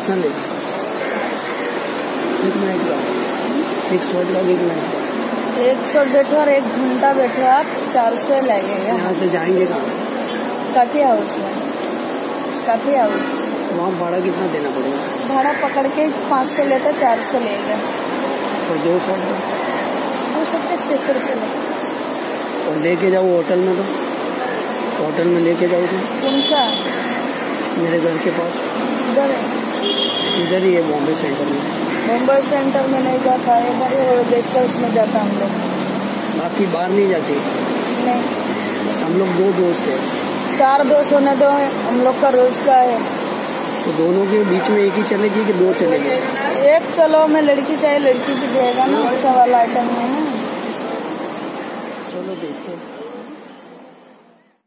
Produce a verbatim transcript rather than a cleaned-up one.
कितना लेगा? एक मिनट का एक सौ का एक मिनट का एक सौ बैठो और एक घंटा बैठो आप चार सौ लगेगा। यहाँ से जाएंगे कहाँ? काफी हाउस में। काफी हाउस वहाँ भाड़ा कितना देना पड़ेगा? भाड़ा पकड़ के पाँच सौ लेता चार सौ लेगा। और दो सौ दो सौ के छः सौ रुपये लेगा। और लेके जाओ होटल में, तो होटल में लेके जाओ तो कौन सा? मेरे घर के पास इधर है। इधर ही है बॉम्बे सेंटर में। बॉम्बे सेंटर में नहीं जाता है, इधर ही गेस्ट हाउस में जाता हम लोग। बाकी बाहर नहीं जाती? नहीं, हम लोग दो दोस्त हैं। चार दोस्त होने दो, हम लोग का रोज का है। तो दोनों के बीच में एक ही चलेगी कि दो चलेगी? एक चलो, मैं लड़की चाहिए, लड़की भी देगा ना, अच्छा वाला आइटम है ना। चलो देखते हैं।